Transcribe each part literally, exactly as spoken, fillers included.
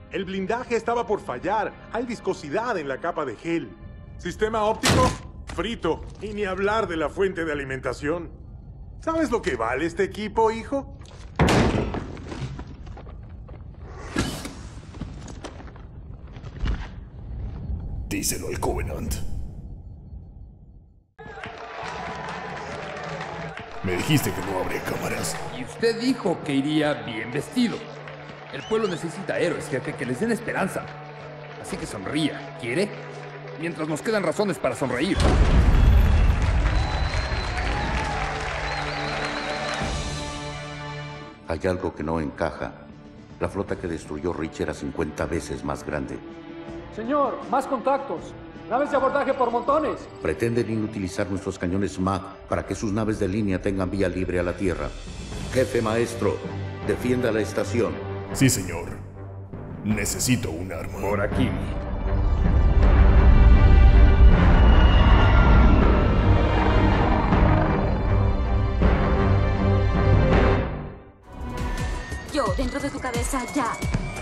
El blindaje estaba por fallar. Hay viscosidad en la capa de gel. Sistema óptico, frito. Y ni hablar de la fuente de alimentación. ¿Sabes lo que vale este equipo, hijo? Díselo al Covenant. Me dijiste que no habría cámaras. Y usted dijo que iría bien vestido. El pueblo necesita héroes, jefe, que les den esperanza. Así que sonría, ¿quiere? Mientras nos quedan razones para sonreír. Hay algo que no encaja. La flota que destruyó Rich era cincuenta veces más grande. Señor, más contactos. Naves de abordaje por montones. Pretenden inutilizar nuestros cañones M A C para que sus naves de línea tengan vía libre a la Tierra. Jefe maestro, defienda la estación. Sí, señor. Necesito un arma. Por aquí. Yo, dentro de tu cabeza, ya.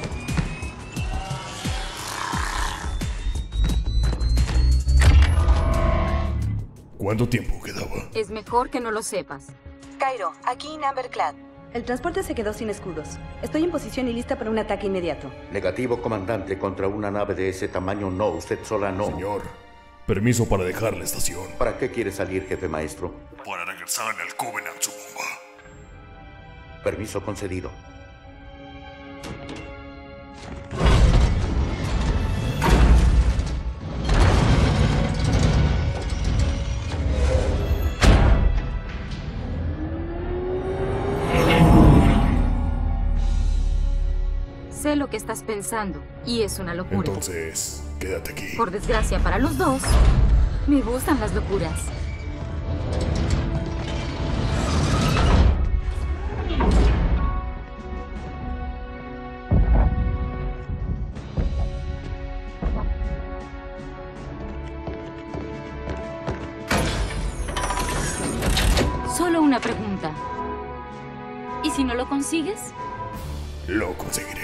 ¿Cuánto tiempo quedaba? Es mejor que no lo sepas. Cairo, aquí en Amberclad. El transporte se quedó sin escudos. Estoy en posición y lista para un ataque inmediato. Negativo, comandante. Contra una nave de ese tamaño, no. Usted sola no. Señor, permiso para dejar la estación. ¿Para qué quiere salir, jefe maestro? Para regresar al Covenant su bomba. Permiso concedido. Sé lo que estás pensando, y es una locura. Entonces, quédate aquí. Por desgracia para los dos, me gustan las locuras. Solo una pregunta. ¿Y si no lo consigues? Lo conseguiré.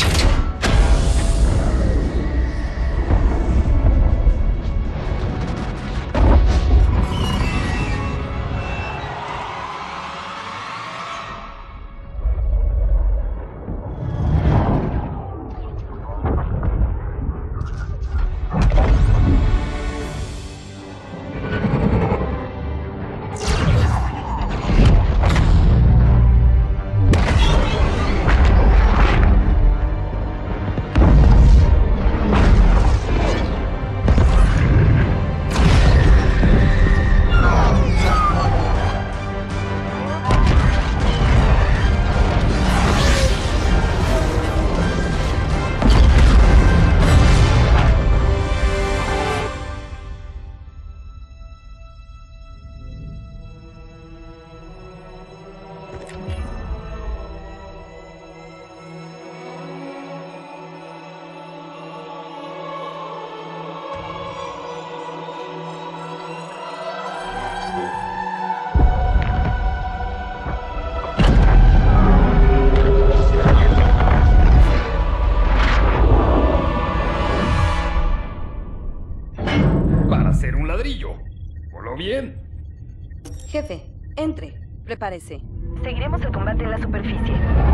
Para hacer un ladrillo. ¿Voló bien? Jefe, entre. Prepárese. Seguiremos el combate en la superficie.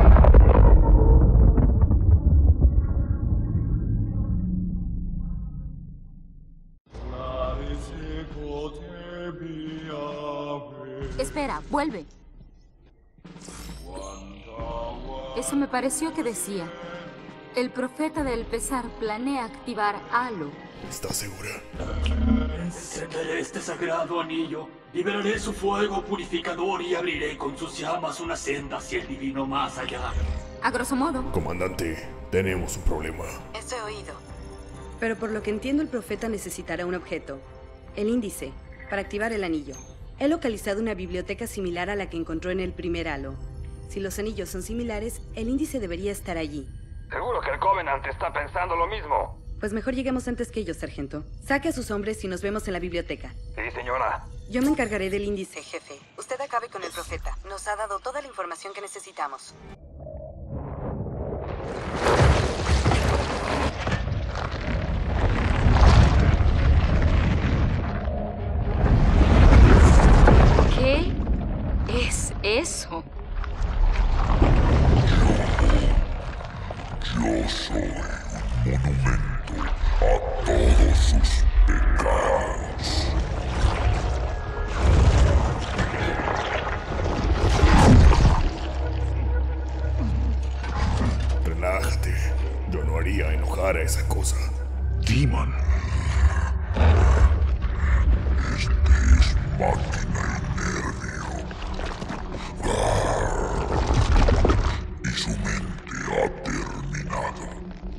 Espera, vuelve. Eso me pareció que decía. El profeta del pesar planea activar Halo. ¿Estás segura? Encenderé este sagrado anillo, liberaré su fuego purificador y abriré con sus llamas una senda hacia el divino más allá. A grosso modo. Comandante, tenemos un problema. Eso he oído. Pero por lo que entiendo, el profeta necesitará un objeto. El índice, para activar el anillo. He localizado una biblioteca similar a la que encontró en el primer halo. Si los anillos son similares, el índice debería estar allí. Seguro que el Covenant está pensando lo mismo. Pues mejor lleguemos antes que ellos, sargento. Saque a sus hombres y nos vemos en la biblioteca. Sí, señora. Yo me encargaré del índice, jefe. Usted acabe con el profeta. Nos ha dado toda la información que necesitamos. Yo soy un monumento a todos sus pecados. Relájate. Yo no haría enojar a esa cosa. Demon. Este es máquina y nervio. Y su mente ha terminado.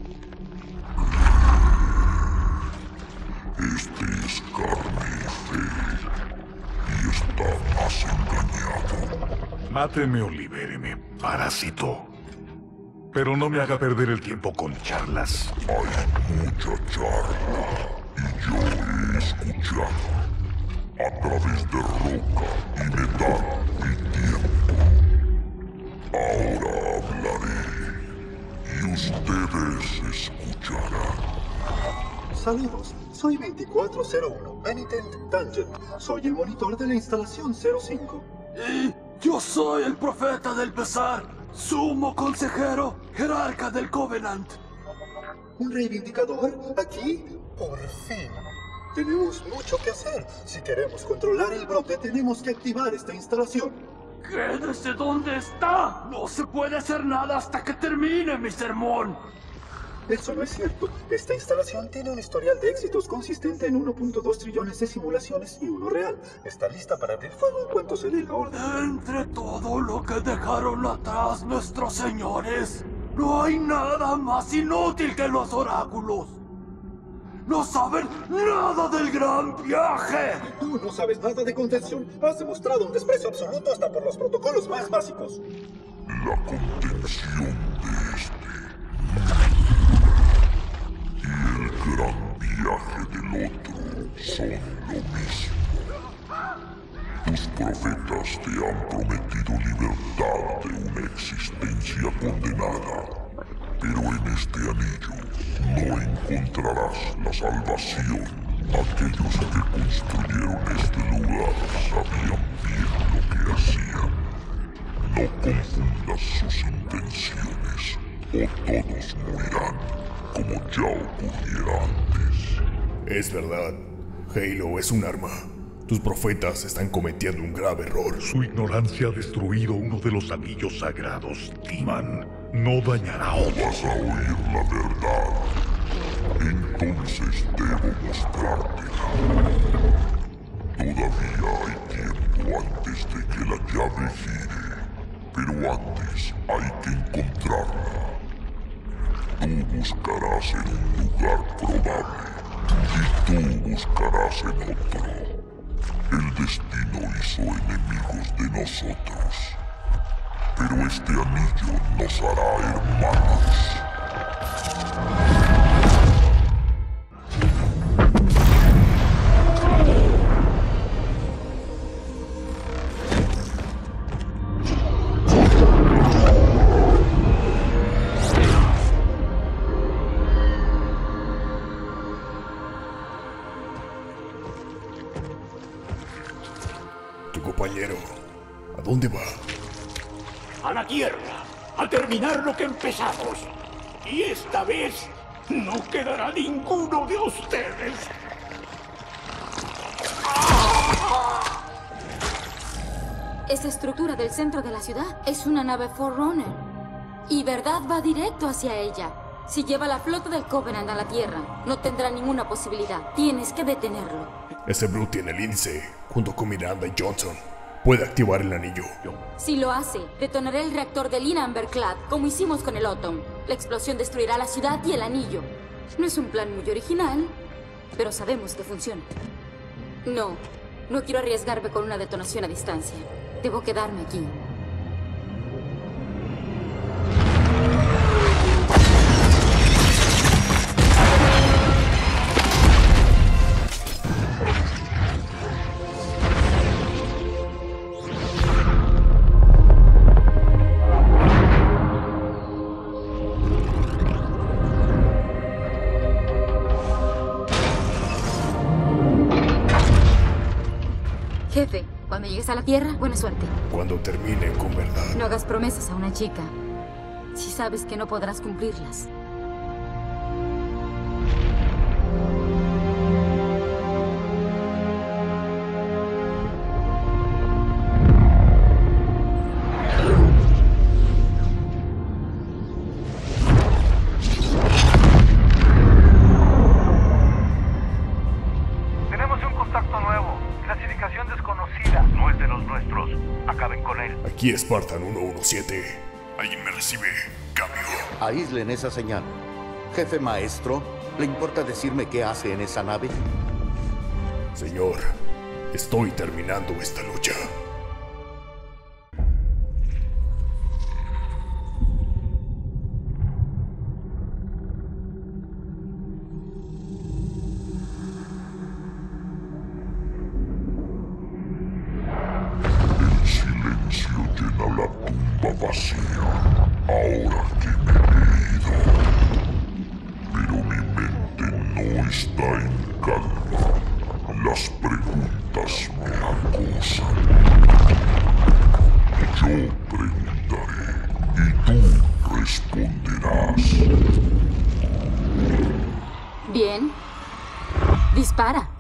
Este es carne y fe. Y está más engañado. Máteme o libéreme, parásito. Pero no me haga perder el tiempo con charlas. Hay mucha charla. Y yo he escuchado. A través de roca y metal y tiempo. Ahora hablaré. Y ustedes escucharán. Saludos, soy veinticuatro cero uno, Penitent Dungeon. Soy el monitor de la instalación cero cinco. Y yo soy el profeta del pesar, sumo consejero, jerarca del Covenant. ¿Un reivindicador? ¿Aquí? Por fin. Tenemos mucho que hacer. Si queremos controlar el brote, tenemos que activar esta instalación. Quédese donde está. No se puede hacer nada hasta que termine mi sermón. Eso no es cierto. Esta instalación tiene un historial de éxitos consistente en uno punto dos trillones de simulaciones y uno real. Está lista para abrir fuego en cuanto se dé la orden. Entre todo lo que dejaron atrás nuestros señores, no hay nada más inútil que los oráculos. ¡No saben nada del gran viaje! Tú no sabes nada de contención. Has demostrado un desprecio absoluto hasta por los protocolos más básicos. La contención de este y el gran viaje del otro son lo mismo. Tus profetas te han prometido libertad de una existencia condenada, pero en este anillo no encontrarás la salvación. Aquellos que construyeron este lugar sabían bien lo que hacían. No confundas sus intenciones, o todos morirán, como ya ocurriera antes. Es verdad, Halo es un arma. Tus profetas están cometiendo un grave error. Su ignorancia ha destruido uno de los anillos sagrados. Timan no dañará a otros. Vas a oír la verdad. Entonces debo mostrártela. Todavía hay tiempo antes de que la llave gire. Pero antes hay que encontrarla. Tú buscarás en un lugar probable. Y tú buscarás en otro. El destino hizo enemigos de nosotros, pero este anillo nos hará hermanos. Compañero, ¿a dónde va? A la Tierra, a terminar lo que empezamos. Y esta vez no quedará ninguno de ustedes. Esa estructura del centro de la ciudad es una nave Forerunner. Y Verdad va directo hacia ella. Si lleva la flota del Covenant a la Tierra, no tendrá ninguna posibilidad. Tienes que detenerlo. Ese Brute tiene el índice, junto con Miranda y Johnson. Puede activar el anillo. Si lo hace, detonaré el reactor de Lina Amberclad, como hicimos con el Autumn. La explosión destruirá la ciudad y el anillo. No es un plan muy original, pero sabemos que funciona. No, no quiero arriesgarme con una detonación a distancia. Debo quedarme aquí. Jefe, cuando llegues a la Tierra, buena suerte. Cuando termine con Verdad. No hagas promesas a una chica. si sabes que no podrás cumplirlas? Aquí Spartan uno uno siete. ¿Alguien me recibe? Cambio. Aíslen esa señal. Jefe maestro, ¿le importa decirme qué hace en esa nave? Señor, estoy terminando esta lucha. Vacía, ahora que me he ido. Pero mi mente no está en calma. Las preguntas me acosan. Yo preguntaré y tú responderás. Bien. Dispara.